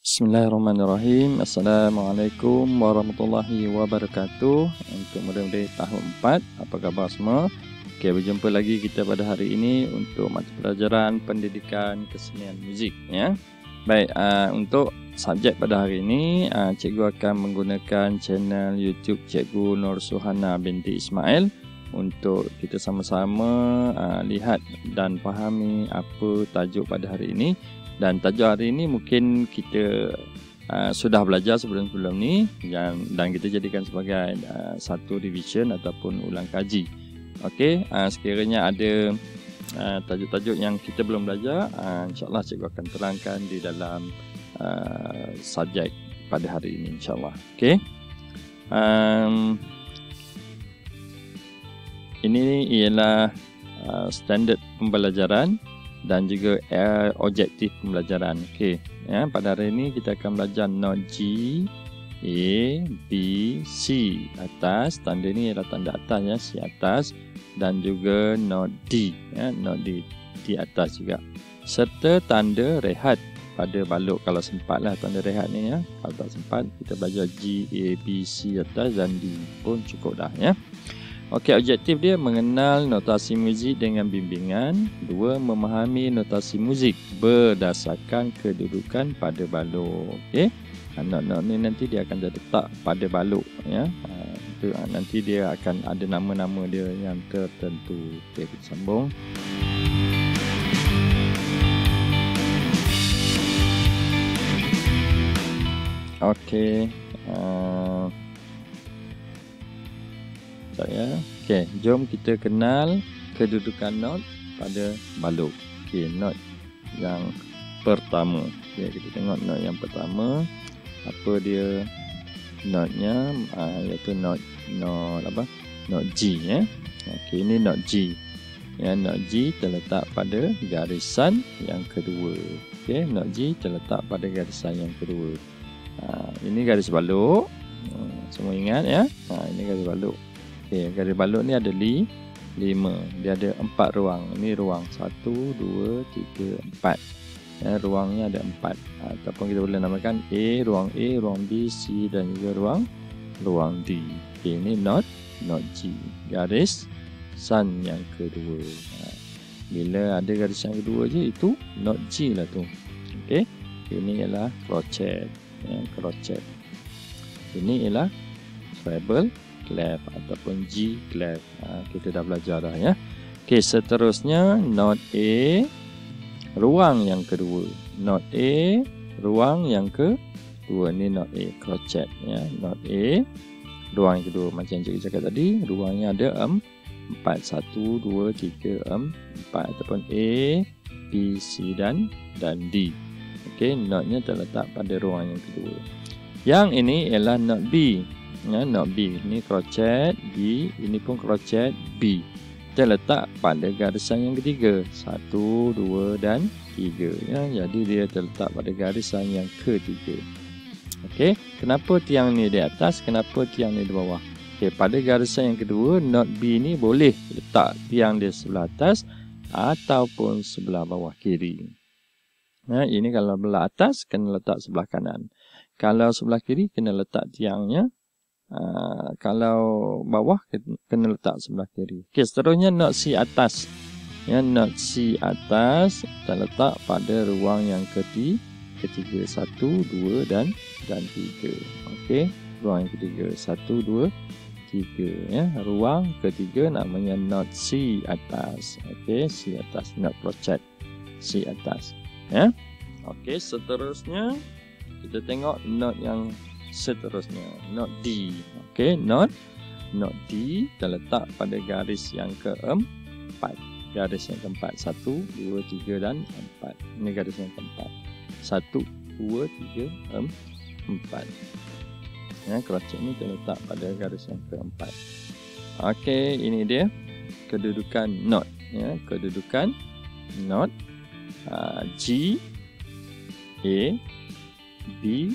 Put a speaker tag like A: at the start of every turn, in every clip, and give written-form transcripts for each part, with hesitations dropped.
A: Bismillahirrahmanirrahim. Assalamualaikum warahmatullahi wabarakatuh. Untuk murid-murid tahun 4, apa khabar semua? Berjumpa lagi kita pada hari ini untuk mata pelajaran pendidikan kesenian muzik, ya. Baik, untuk subjek pada hari ini, cikgu akan menggunakan channel YouTube Cikgu Nur Suhana binti Ismail untuk kita sama-sama lihat dan fahami apa tajuk pada hari ini. Dan tajuk hari ini mungkin kita sudah belajar sebelum-sebelum ni dan kita jadikan sebagai satu revision ataupun ulang kaji. Okey, sekiranya ada tajuk-tajuk yang kita belum belajar, insyaAllah cikgu akan terangkan di dalam subjek pada hari ini, insyaAllah. Okey. Ini ialah standard pembelajaran dan juga objektif pembelajaran. Okey, ya, pada hari ini kita akan belajar not G, A, B, C atas. Tanda ni ialah tanda atas, ya, C atas, dan juga not D, ya, not D di atas juga, serta tanda rehat pada balok kalau sempatlah tanda rehat ni, ya. Kalau tak sempat kita belajar G, A, B, C atas dan D pun cukup dah, ya. Okey, objektif dia mengenal notasi muzik dengan bimbingan. 2. Memahami notasi muzik berdasarkan kedudukan pada balok. Okey. Not ni nanti dia akan letak pada balok, ya. Itu nanti dia akan ada nama-nama dia yang tertentu. Okey, kita sambung. Okey. Okey, jom kita kenal kedudukan not pada balok. Okey, not yang pertama. Okey, kita tengok not yang pertama. Apa dia notnya? Iaitu not G, ya. Okey, ini not G. Ya, not G terletak pada garisan yang kedua. Okey, not G terletak pada garisan yang kedua. Ini garis balok. Semua ingat, ya. Ini garis balok. Okey, garis balok ni ada 5. Dia ada 4 ruang. Ini ruang 1, 2, 3, 4. Ya, ruangnya ada 4. Ataupun kita boleh namakan ruang A, ruang B, C dan juga ruang D. Okey, ini not G. Garis sun yang kedua. Bila ada garis yang kedua je, itu not G lah tu. Okey. Ini ialah crochet. Ya, crochet. Ini ialah treble clef ataupun G clef. Kita dah belajar dah, ya. Okey, seterusnya not A, ruang yang kedua. Not A, ruang yang kedua. Ni not A, crochet, ya. Not A, ruang yang kedua. Macam cikgu cakap tadi, ruangnya ada 4. 1, 2, 3, 4. Ataupun A, B, C dan D. Okey, notnya terletak pada ruang yang kedua. Yang ini ialah not B. Ya, not B. Ini crochet B, ini pun crochet B. Terletak pada garisan yang ketiga. 1, 2 dan 3. Ya, jadi dia terletak pada garisan yang ketiga. Okey, kenapa tiang ni di atas, kenapa tiang ni di bawah? Okey, pada garisan yang kedua, not B ni boleh letak tiang dia sebelah atas ataupun sebelah bawah kiri. Ya, ini kalau belah atas kena letak sebelah kanan. Kalau sebelah kiri kena letak tiangnya. Kalau bawah kena letak sebelah kiri. Okey, seterusnya not C atas. Ya, not C atas terletak pada ruang yang ketiga. 1, 2 dan 3. Okey, ruang yang ketiga. 1, 2, 3. Ya, ruang ketiga namanya not C atas. Okey, C atas, not crochet. C atas. Ya. Okey, seterusnya kita tengok not yang seterusnya, not D. Okey, not D terletak pada garis yang keempat. Garis yang keempat. 1, 2, 3 dan 4. Ini garis yang keempat. 1, 2, 3, 4. Ya, crochet ni terletak pada garis yang keempat. Okey, ini dia kedudukan not. Ya, kedudukan not G, A, B,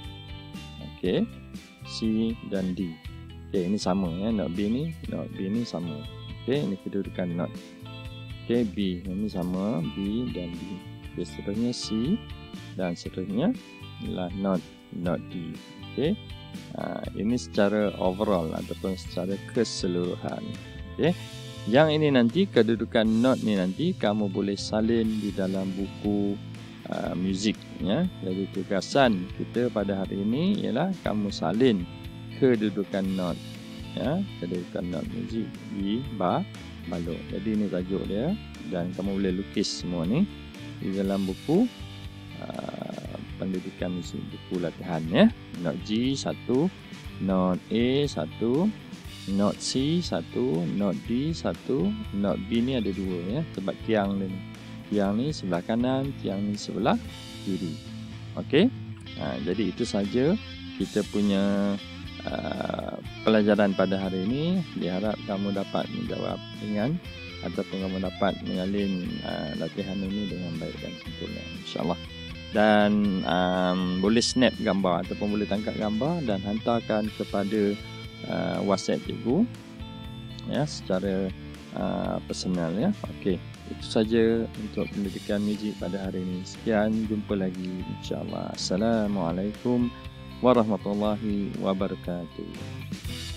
A: C dan D. Okey, ini sama, ya. Not B ni sama. Okey, ini kedudukan not. Okey, B ini sama, B dan D. Okey, seterusnya C dan seterusnya ialah not D. Okey. Ini secara overall ataupun secara keseluruhan. Okey. Yang ini nanti kedudukan not ni nanti kamu boleh salin di dalam buku muzik ya. Jadi tugasan kita pada hari ini ialah kamu salin kedudukan not ya, kedudukan not muzik di balok. Jadi ini tajuk dia dan kamu boleh lukis semua ni di dalam buku pendidikan muzik, buku latihan ya. Not G 1, not A 1, not C 1, not D 1, not B ni ada 2 ya, sebab tiang dia ni. Tiang ni sebelah kanan, tiang ni sebelah kiri. Okey. Jadi itu saja kita punya pelajaran pada hari ini. Diharap kamu dapat menjawab dengan ataupun kamu dapat menyalin latihan ini dengan baik dan sempurna, insya-Allah. Dan boleh snap gambar ataupun boleh tangkap gambar dan hantarkan kepada WhatsApp cikgu ya, secara personal ya. Okey, itu saja untuk pendidikan muzik pada hari ini. Sekian, jumpa lagi insya-Allah. Assalamualaikum warahmatullahi wabarakatuh.